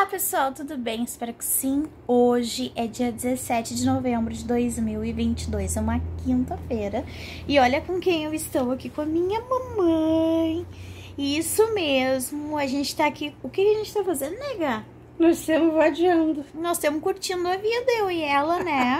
Olá pessoal, tudo bem? Espero que sim. Hoje é dia 17 de novembro de 2022, é uma quinta-feira. E olha com quem eu estou aqui, com a minha mamãe. Isso mesmo, a gente tá aqui. O que a gente tá fazendo, nega? Nós estamos vadiando. Nós estamos curtindo a vida, eu e ela, né?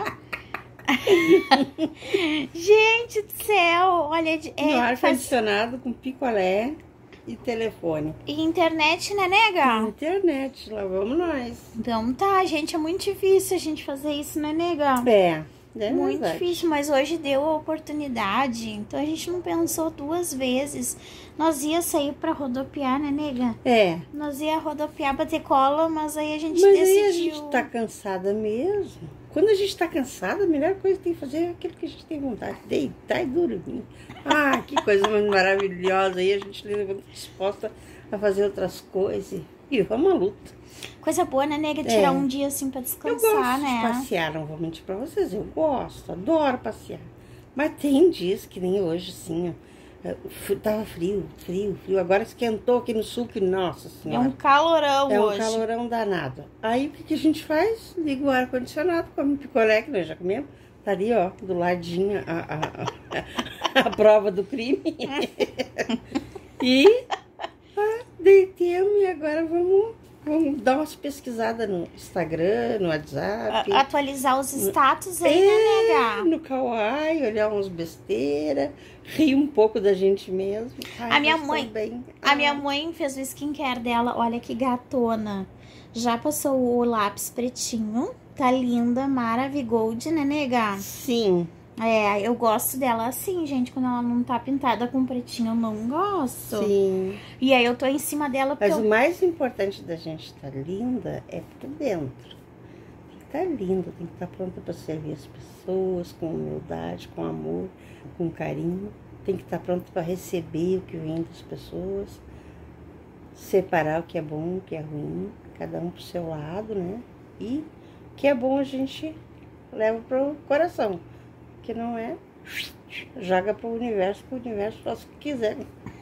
Gente do céu, olha... No ar-condicionado com picolé e telefone. E internet, né, nega? Internet, lá vamos nós. Então tá, gente, é muito difícil a gente fazer isso, né, nega? É muito verdade. difícil, mas hoje deu a oportunidade, então a gente não pensou duas vezes. Nós ia sair pra rodopiar, né, nega? É. Nós ia rodopiar, bater cola, mas aí a gente Mas decidiu... aí a gente tá cansada mesmo. Quando a gente tá cansada, a melhor coisa que tem que fazer é aquilo que a gente tem vontade. Deitar e dormir. Ah, que coisa mais maravilhosa. Aí a gente levanta disposta a fazer outras coisas. E vamos à luta. Coisa boa, né, nega? Tirar um dia assim pra Eu descansar, gosto né? de passear, não vou mentir pra vocês. Eu gosto, adoro passear. Mas tem dias que nem hoje, assim, ó. Tava frio. Agora esquentou aqui no sul, que nossa É senhora. um calorão hoje. É um calorão danado. Aí o que a gente faz? Liga o ar-condicionado, come um picolé, que nós já comemos. Tá ali, ó, do ladinho a prova do crime. E deitemos e agora vamos dar umas pesquisadas no Instagram, no WhatsApp. Atualizar os status aí, né, nega? No Kawaii, olhar umas besteiras, rir um pouco da gente mesmo. Ai, A minha bem. mãe fez o skincare dela, olha que gatona. Já passou o lápis pretinho, tá linda, Maravigold, né, nega? Sim. É, eu gosto dela assim, gente, quando ela não tá pintada com pretinho, eu não gosto. Sim. E aí eu tô em cima dela porque Mas o mais importante da gente estar linda é por dentro. Tem que estar linda, tem que estar pronta para servir as pessoas com humildade, com amor, com carinho. Tem que estar pronta para receber o que vem das pessoas, separar o que é bom, o que é ruim, cada um pro seu lado, né? E o que é bom a gente leva pro coração. Que não é, joga pro universo, que o universo faz o que quiser.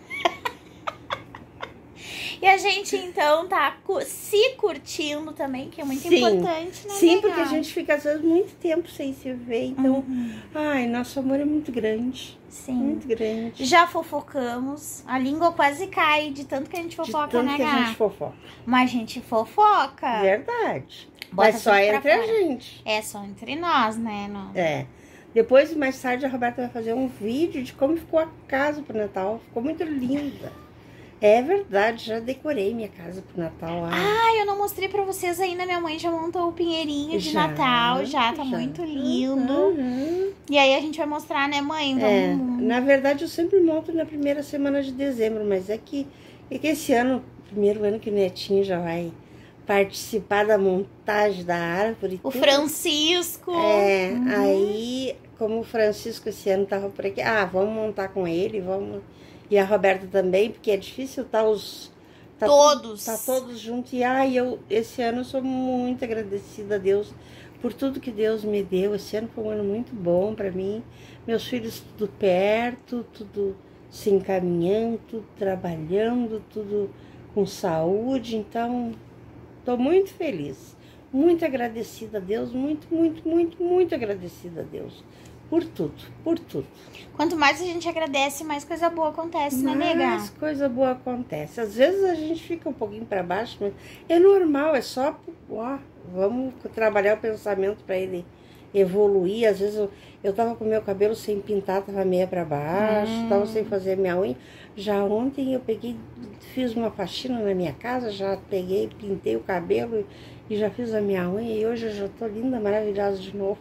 E a gente, então, tá se curtindo também, que é muito importante, né? Sim, nega? porque a gente fica, às vezes, muito tempo sem se ver. Então, ai, nosso amor é muito grande. Sim. Muito grande. Já fofocamos. A língua quase cai de tanto que a gente fofoca, De tanto né, que a Gá? gente fofoca. Mas a gente fofoca. Verdade. Bota Mas só tudo pra entre a fora. gente. É só entre nós, né? É. Depois, mais tarde, a Roberta vai fazer um vídeo de como ficou a casa pro Natal. Ficou muito linda. É verdade, já decorei minha casa pro Natal. Ah, eu não mostrei pra vocês ainda. Minha mãe já montou o pinheirinho de Natal. Já tá muito lindo. E aí a gente vai mostrar, né, mãe? Vamos... Na verdade, eu sempre monto na primeira semana de dezembro. Mas é que esse ano, primeiro ano que o Netinho já vai participar da montagem da árvore. O Francisco. É, aí, como o Francisco esse ano tava por aqui, vamos montar com ele, vamos... E a Roberta também, porque é difícil estar todos. Tá todos juntos. E esse ano eu sou muito agradecida a Deus por tudo que Deus me deu. Esse ano foi um ano muito bom para mim. Meus filhos tudo perto, tudo se encaminhando, tudo trabalhando, tudo com saúde. Então, estou muito feliz. Muito agradecida a Deus, muito agradecida a Deus. Por tudo. Quanto mais a gente agradece, mais coisa boa acontece, né, nega? Mais coisa boa acontece. Às vezes a gente fica um pouquinho para baixo, mas é normal, é só, vamos trabalhar o pensamento para ele evoluir. Às vezes eu tava com meu cabelo sem pintar, tava meia para baixo, tava sem fazer minha unha. Já ontem eu fiz uma faxina na minha casa, já pintei o cabelo e já fiz a minha unha e hoje eu já tô linda, maravilhosa de novo.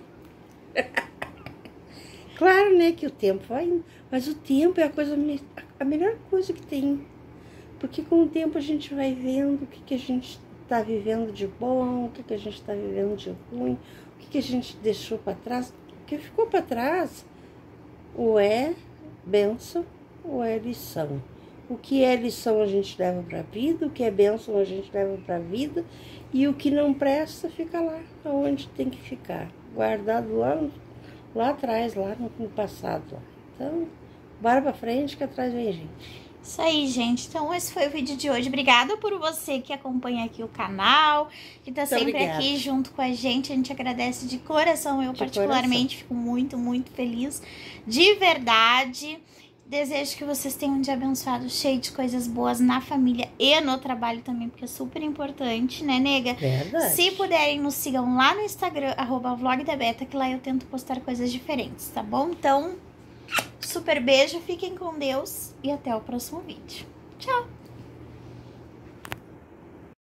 Claro, né, que o tempo vai indo, mas o tempo é a melhor coisa que tem. Porque com o tempo a gente vai vendo o que a gente está vivendo de bom, o que a gente está vivendo de ruim, o que a gente deixou para trás. O que ficou para trás, ou é bênção ou é lição. O que é lição a gente leva para a vida, o que é bênção a gente leva para a vida, e o que não presta fica lá, onde tem que ficar, guardado lá atrás, lá no passado. Então, bora pra frente que atrás vem gente. Isso aí, gente. Então, esse foi o vídeo de hoje. Obrigada por você que acompanha aqui o canal, que tá sempre aqui junto com a gente. A gente agradece de coração. Eu, particularmente, fico muito, muito feliz. De verdade. Desejo que vocês tenham um dia abençoado, cheio de coisas boas na família e no trabalho também, porque é super importante, né, nega? Verdade. Se puderem, nos sigam lá no Instagram, @vlogdabeta, que lá eu tento postar coisas diferentes, tá bom? Então, super beijo, fiquem com Deus e até o próximo vídeo. Tchau!